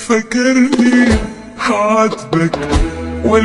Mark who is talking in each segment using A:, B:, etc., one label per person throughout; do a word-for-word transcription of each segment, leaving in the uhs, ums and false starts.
A: فاكرني هعاتبك وال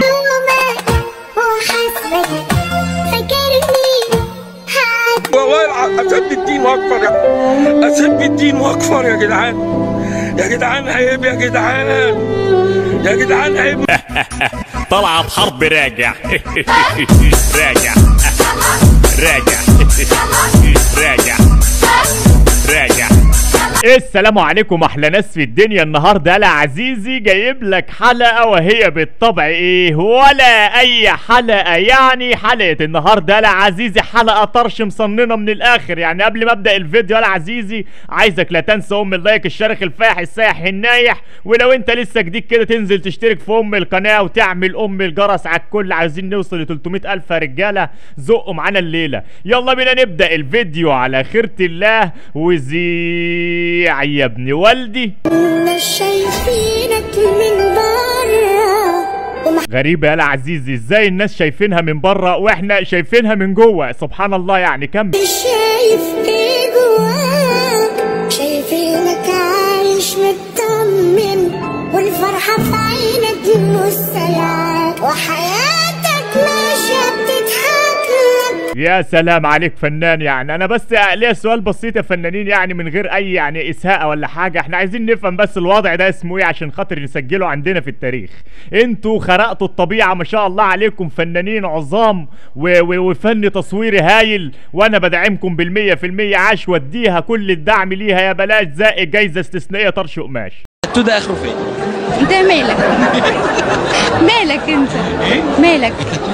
B: والله اسب الدين واكفر يا اسب الدين واكفر يا جدعان، يا جدعان عيب يا جدعان، يا جدعان عيب.
C: طلع بحرب راجع راجع راجع راجع راجع. السلام عليكم احلى ناس في الدنيا. النهارده انا عزيزي جايب لك حلقه وهي بالطبع ايه ولا اي حلقه، يعني حلقه النهارده انا عزيزي حلقه طرش مصننه من الاخر. يعني قبل ما ابدا الفيديو انا عزيزي عايزك لا تنسى ام اللايك الشارخ الفايح السايح النايح، ولو انت لسه جديد كده تنزل تشترك في ام القناه وتعمل ام الجرس على الكل. عايزين نوصل ل ثلاثمية الف يا رجاله، زقوا معانا الليله. يلا بينا نبدا الفيديو على خيرة الله. وزي يا ابن والدي
D: مش شايفينك من بره.
C: غريبة يا عزيزي، ازاي الناس شايفينها من بره واحنا شايفينها من جوه؟ سبحان الله. يعني كمل.
D: مش شايف ايه جواك، شايفينك عايش مطمن والفرحة في عينك مسلاك وحياتك ماشية بتضحك لك.
C: يا سلام عليك فنان. يعني انا بس ليا سؤال بسيط يا فنانين، يعني من غير اي يعني اساءة ولا حاجة، احنا عايزين نفهم بس الوضع ده اسمه ايه عشان خاطر نسجله عندنا في التاريخ. انتوا خرقتوا الطبيعة ما شاء الله عليكم، فنانين عظام وفن تصويري هايل، وانا بدعمكم بالمية في المية. عاش وديها كل الدعم ليها يا بلاش زائد جايزة استثنائية طرش قماش.
E: التو ده اخره فين؟
F: انت مالك؟ مالك انت؟ مالك؟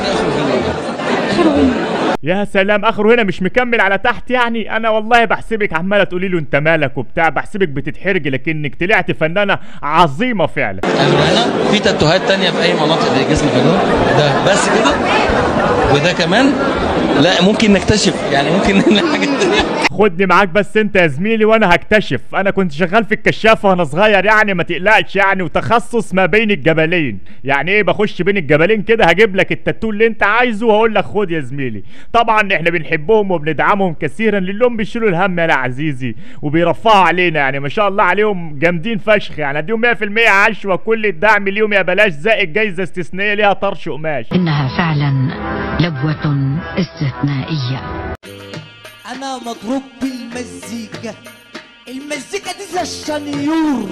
F: اخره
C: يا سلام اخره هنا مش مكمل على تحت. يعني انا والله بحسبك عماله تقولي له انت مالك وبتاع، بحسبك بتتحرجي، لكنك طلعت فنانه عظيمه فعلا.
E: اخره هنا في تاتوهات تانية في اي مناطق زي جسمك كده، ده بس كده وده كمان. لا ممكن نكتشف، يعني ممكن نعمل حاجه تانية.
C: خدني معاك بس انت يا زميلي وانا هكتشف. انا كنت شغال في الكشافه وانا صغير، يعني ما تقلقش، يعني وتخصص ما بين الجبلين. يعني ايه بخش بين الجبلين كده، هجيب لك التاتو اللي انت عايزه وهقول لك خد يا زميلي. طبعا احنا بنحبهم وبندعمهم كثيرا، لانهم بيشيلوا الهم يا عزيزي وبيرفعوا علينا. يعني ما شاء الله عليهم جامدين فشخ. يعني اديهم مية في المية عشوه كل الدعم ليهم يا بلاش زائد جايزه استثنائيه ليها طرش قماش.
G: انها فعلا لبوه استثنائيه.
H: أنا مضروب بالمزيكا، المزيكا دي زي الشنيور.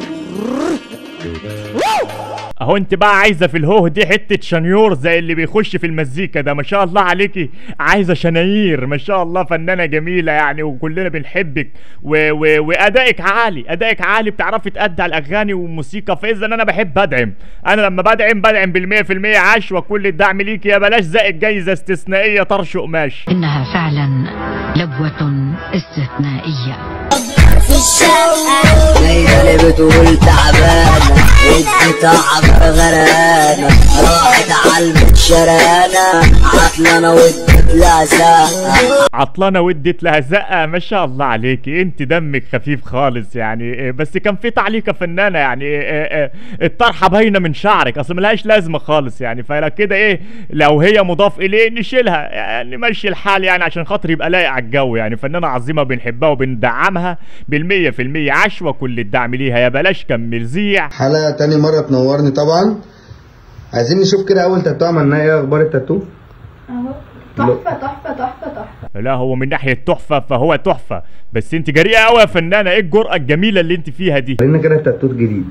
C: اهو انت بقى عايزه في الهوه دي حته شنيور زي اللي بيخش في المزيكا ده. ما شاء الله عليكي، عايزه شناير. ما شاء الله فنانه جميله يعني، وكلنا بنحبك و... و... وادائك عالي، ادائك عالي، بتعرفي تأدي على الاغاني والموسيقى. فاذا انا بحب ادعم، انا لما بدعم بدعم بالمية في المية عاش وكل الدعم ليكي يا بلاش زائد جايزه استثنائيه طرش قماش.
G: انها فعلا لبوه استثنائيه.
D: في الشقة
I: ليلى اللي بتقول تعبانة انت تعب غرانة، راحت عالمة شرانة، عطلانة ودت لها زقة،
C: عطلانة ودت لها زقة. ما شاء الله عليكي، انت دمك خفيف خالص يعني. بس كان في تعليقة فنانة يعني، الطرحة باينة من شعرك، اصل ملهاش لازمة خالص يعني. فلو كده ايه، لو هي مضاف اليه نشيلها يعني، نمشي الحال يعني عشان خاطر يبقى لايق على الجو. يعني فنانة عظيمة بنحبها وبندعمها بالمية في المية عشوة كل الدعم ليها يا بلاش. كمل زيع.
J: حلقة تاني مرة تنورني طبعا. عايزين نشوف كده اول تاتو عملناه، ايه اخبار التاتو؟
F: اهو تحفه تحفه تحفه تحفه.
C: لا هو من ناحية تحفة فهو تحفة، بس انت جريئة قوي يا فنانة. ايه الجرأة الجميلة اللي انت فيها دي؟
J: خلينا كده التاتو جديد.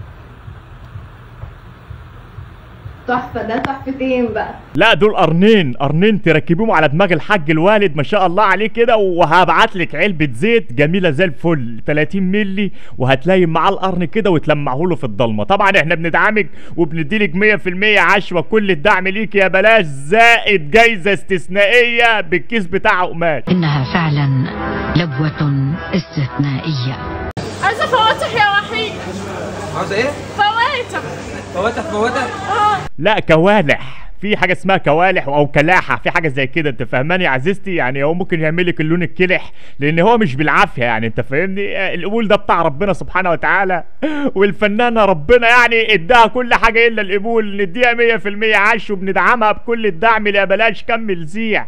F: تحفه. ده تحفتين بقى.
C: لا دول قرنين، قرنين تركبيهم على دماغ الحاج الوالد ما شاء الله عليه كده. وهبعت لك علبه زيت جميله زي الفل ثلاثين مللي، وهتلاقي معاه القرن كده وتلمعه له في الضلمه. طبعا احنا بندعمك وبنديلك مية في المية عشوه كل الدعم ليك يا بلاش زائد جايزه استثنائيه بالكيس بتاع قماش.
G: انها فعلا لبوه استثنائيه.
F: عايزه فواتح يا وحيد.
E: عاوزه ايه؟
F: فواتح.
E: فواتح فواتح؟
F: اه
C: لا كوالح، في حاجه اسمها كوالح او كلاحه، في حاجه زي كده انت فاهماني يا عزيزتي. يعني هو ممكن يعمل لك اللون الكلح لان هو مش بالعافيه يعني، انت فاهمني. القبول ده بتاع ربنا سبحانه وتعالى، والفنانه ربنا يعني اداها كل حاجه الا القبول. نديها مية في المية عاش وبندعمها بكل الدعم يا بلاش. كمل زيع.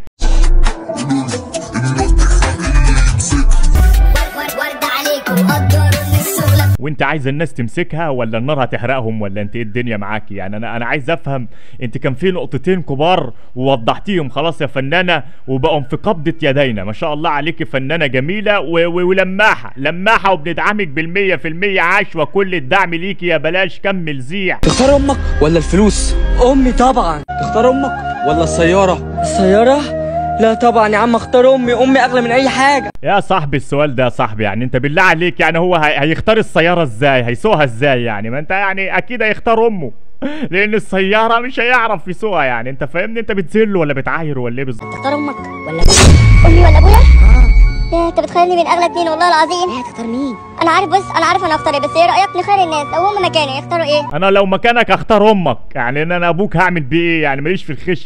C: وانت عايز الناس تمسكها ولا النار هتحرقهم ولا انت ايه الدنيا معاكي؟ يعني انا انا عايز افهم. انت كان في نقطتين كبار ووضحتيهم خلاص يا فنانه وبقوا في قبضه يدينا. ما شاء الله عليكي فنانه جميله ولماحه لماحه وبندعمك بالمية في المية. عاش وكل الدعم ليكي يا بلاش كمل زيع.
K: تختار امك ولا الفلوس؟ امي طبعا. تختار امك ولا السياره؟ السياره؟ لا طبعا يا عم اختار امي، امي اغلى من اي حاجه.
C: يا صاحبي السؤال ده يا صاحبي يعني انت بالله عليك يعني هو هيختار السياره ازاي؟ هيسوقها ازاي يعني؟ ما انت يعني اكيد هيختار امه لان السياره مش هيعرف يسوقها يعني. انت فاهمني؟ انت بتذله ولا بتعايره ولا ايه بالظبط؟
D: تختار امك ولا ابويا؟ امي ولا ابويا؟ اه يا انت بتخيرني بين اغلى اتنين والله العظيم. ايه هتختار مين؟ انا عارف بص انا عارف انا هختار ايه، بس ايه رايك نخير الناس لو هم مكاني يختاروا ايه؟
C: انا لو مكانك اختار امك يعني ان انا ابوك هعمل بيه ايه يعني؟ ماليش في الخشن.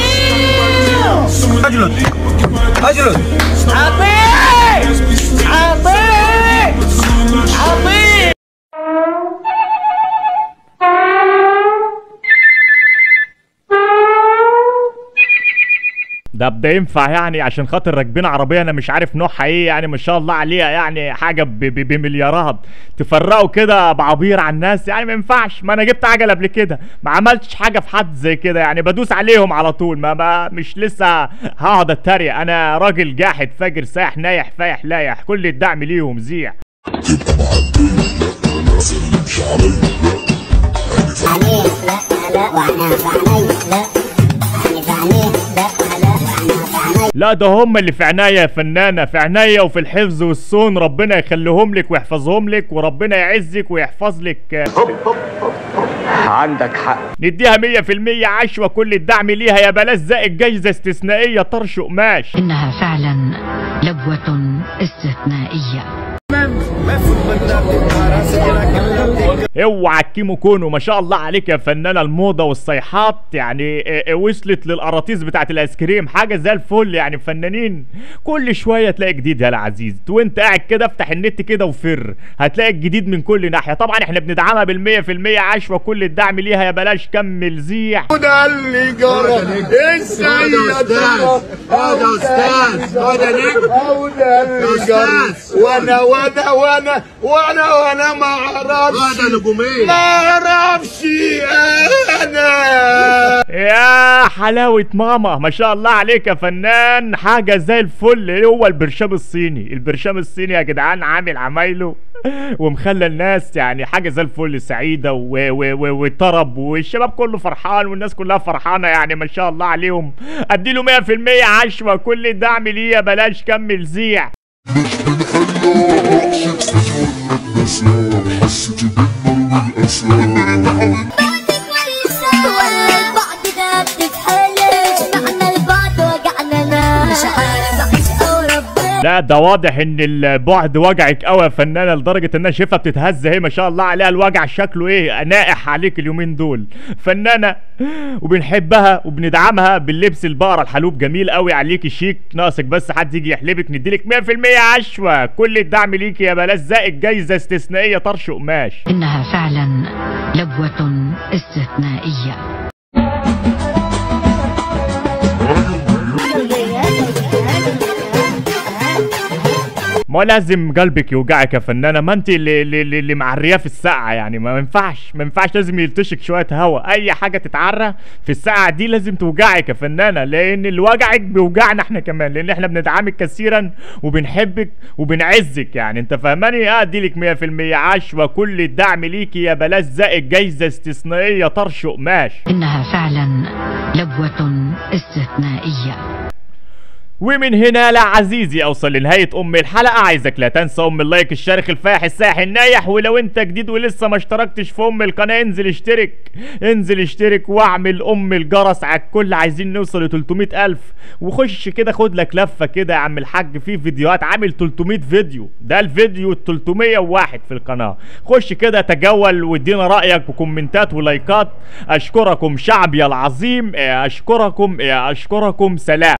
B: اجلد اجلد عبي عبي عبي.
C: ده ده ينفع يعني عشان خاطر راكبين عربيه انا مش عارف نوعها ايه يعني ما شاء الله عليها يعني حاجه بمليارات تفرقوا كده بعبير على الناس يعني؟ ما ينفعش. ما انا جبت عجله قبل كده ما عملتش حاجه في حد زي كده يعني بدوس عليهم على طول. ما, ما مش لسه هقعد اتريق. انا راجل جاحد فاجر سايح نايح فايح لايح كل الدعم ليهم زيع. لا ده هم اللي في عناية يا فنانة، في عناية وفي الحفظ والصون. ربنا يخليهم لك ويحفظهم لك وربنا يعزك ويحفظ لك.
B: عندك حق.
C: نديها مية في المية عشوة كل الدعم ليها يا بلاش زائد جايزة استثنائية طرش قماش.
G: إنها فعلا لبوة استثنائية.
C: اوعى الكيمو كونو ما شاء الله عليك يا فنانه. الموضه والصيحات يعني وصلت للقراطيس بتاعت الايس كريم حاجه زي الفل يعني. فنانين كل شويه تلاقي جديد يا العزيز وانت قاعد كده افتح النت كده وفر هتلاقي الجديد من كل ناحيه. طبعا احنا بندعمها بالمية في المية عشوه كل الدعم ليها يا بلاش كمل زيع.
B: وده اللي جرى ازاي يا استاذ هذا استاذ هذا نجم وده اللي جرى وانا وانا وانا وانا وانا ما اعرفش هذا نجومين ما اعرفش انا.
C: يا حلاوه ماما ما شاء الله عليك يا فنان حاجه زي الفل. هو البرشام الصيني البرشام الصيني يا جدعان عامل عمايله ومخلى الناس يعني حاجه زي الفل سعيده وطرب والشباب كله فرحان والناس كلها فرحانه يعني ما شاء الله عليهم. اديله مية في المية عشوه كل الدعم ليه يا بلاش كمل زيع. لا ده واضح ان البعد وجعك قوي يا فنانه لدرجه ان انا شايفها بتتهز اهي ما شاء الله عليها. الوجع شكله ايه نائح عليك اليومين دول فنانه وبنحبها وبندعمها باللبس البقره الحلوب جميل قوي عليكي شيك. ناقصك بس حد يجي يحلبك نديلك مية في المية عشوه كل الدعم ليكي يا بلاش زائد جايزه استثنائيه طرش قماش.
G: انها فعلا لبوه استثنائيه.
C: ما لازم قلبك يوجعك يا فنانه. ما انت اللي اللي, اللي معريه في السقعه يعني ما ينفعش ما ينفعش لازم يلتشك شويه هوا. اي حاجه تتعرى في السقعه دي لازم توجعك يا فنانه لان اللي وجعك بيوجعنا احنا كمان لان احنا بندعمك كثيرا وبنحبك وبنعزك يعني انت فاهماني. اه اديلك مية في المية عشوه كل الدعم ليكي يا بلاش زائد جايزه استثنائيه طرش قماش.
G: انها فعلا لبوه استثنائيه.
C: ومن هنا لا عزيزي اوصل لنهايه ام الحلقه. عايزك لا تنسى ام اللايك الشارخ الفايح الساحل النايح. ولو انت جديد ولسه ما اشتركتش في ام القناه انزل اشترك انزل اشترك واعمل ام الجرس على الكل. عايزين نوصل ل تلتمية الف وخش كده خد لك لفه كده يا عم الحاج في فيديوهات عامل تلتمية فيديو. ده الفيديو ال تلتمية وواحد في القناه. خش كده تجول وادينا رايك وكومنتات ولايكات. اشكركم شعبي العظيم اشكركم اشكركم سلام.